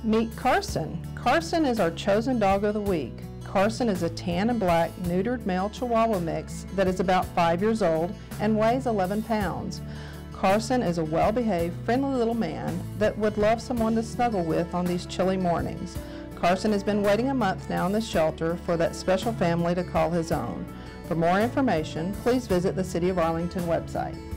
Meet Carson. Carson is our chosen dog of the week. Carson is a tan and black neutered male Chihuahua mix that is about 5 years old and weighs 11 pounds. Carson is a well-behaved, friendly little man that would love someone to snuggle with on these chilly mornings. Carson has been waiting a month now in the shelter for that special family to call his own. For more information, please visit the City of Arlington website.